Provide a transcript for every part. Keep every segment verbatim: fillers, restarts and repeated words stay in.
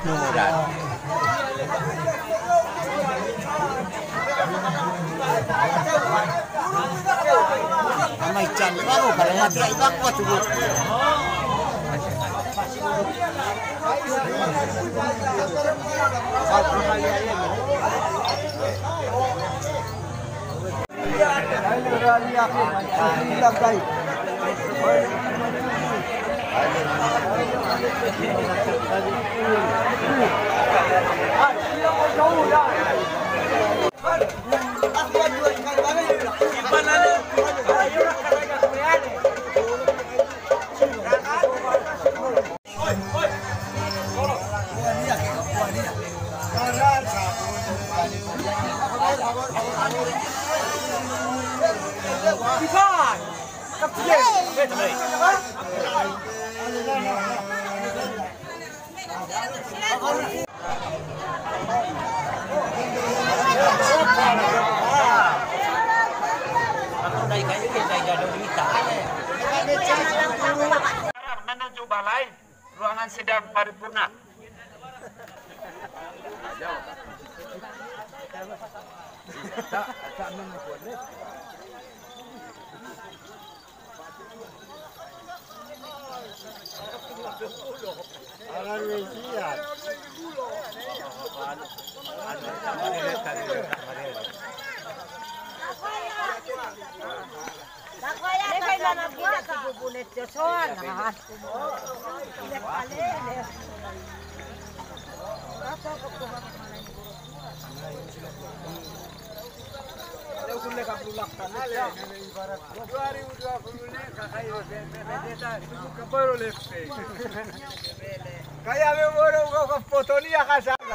Numuran. Amay chan baru kalau mati ibang ko tubuh. Menuju balai ruangan sidang paripurna. Kaya may moro ko foto niya kasama.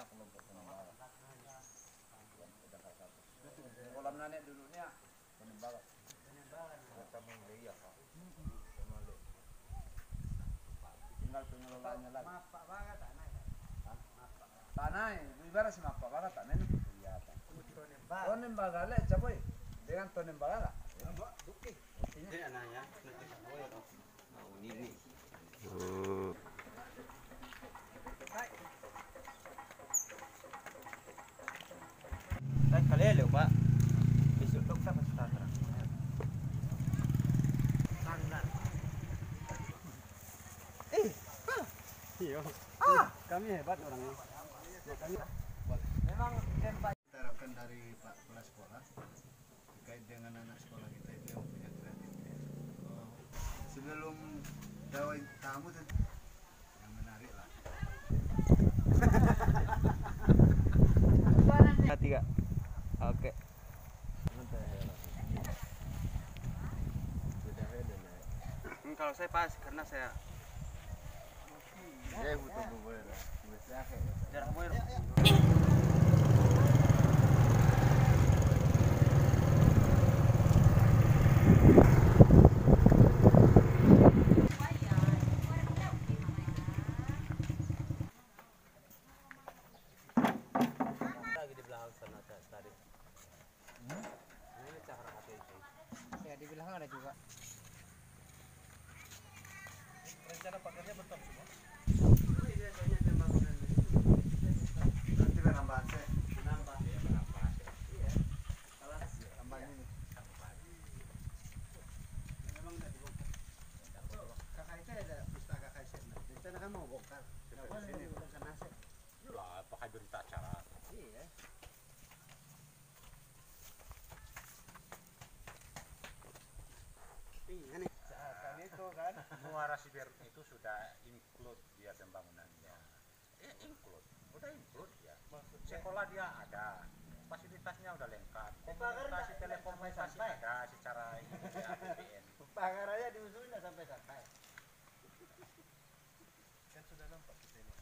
kelompok penembak. Kolam nenek dulunya penembak. Kita mulai ya Pak. Tinggal pengelolaannya lagi. Mapak banget tanah. Tanah, ibarat sih mapak banget tanah ini. Iya Pak. Penembak. Penembak gale, capoy. Dengan penembak gala. Ini anaknya, mau ini. Saya kali ya Pak. Besok dok sama saudara. Sangat. Eh, iya. Ah, kami hebat orangnya. Kami Memang tempat Kita harapkan dari Pak Kepala Sekolah terkait dengan anak sekolah kita itu yang punya kreativitas. Oh, sebelum dawai tamu tentu yang menarik lah. tiga. Oke. Kalau saya pas karena saya Saya butuh boleh lah. jarang boy. Lagi di belakang sana tadi. Ini cara pakai itu. ya di belakang ada juga. Rencana pakainya betul semua. Nanti penambahan saya. Nambah ya, nambah. Iya. Salah Tambahan ini. memang enggak dibongkar. Kakak itu ada pustaka kasir. Rencana kan mau bongkar. Kenapa sini bukan sana sih? Lah, pakai berita acara. Iya. Iya nih. Seakan itu kan. Muara Siber itu sudah include dia pembangunannya. Eh, include, udah include ya. Sekolah dia ada, fasilitasnya udah lengkap. Komunikasi telekomunikasi ada secara ini ya, B P N. Pagar aja diusulin nggak sampai sampai. Kan sudah nampak kita ini.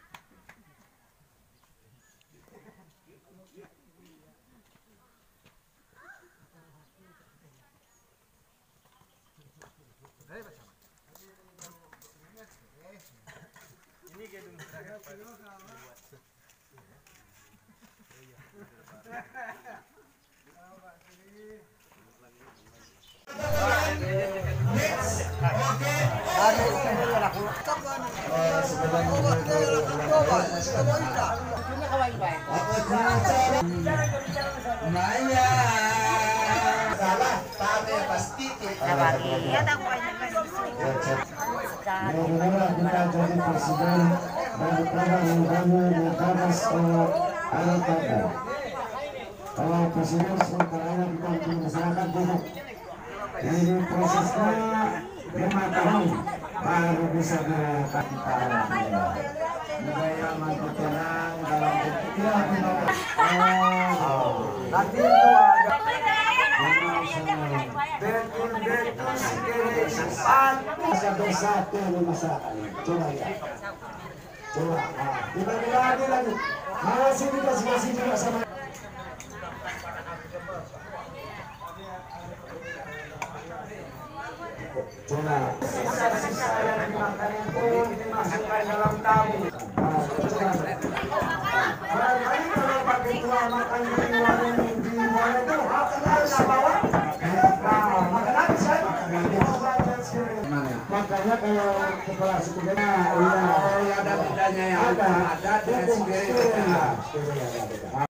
Ini gedung terakhir Pak. Salah, tapi pasti Bagaimana kita jadi presiden daripada membangun negara sekolah anak kita. Kalau presiden sementara kita bikin masyarakat dulu. Jadi prosesnya lima tahun baru bisa dilakukan. Budaya mampu tenang dalam berpikiran. Nanti itu ada Betul-betul segera sempat satu-satu di masyarakat. Coba ya. Coba. Dibagi lagi lagi. Masih dikasih-kasih juga sama. Coba. Sisa-sisa yang dimakan itu dimasukkan dalam tabung. Barangkali kalau pakai tua makan di warung di mana itu akan bawa. Makanya kalau kepala sukunya iya, oh ya ada bedanya ya, ada ada dengan sendiri.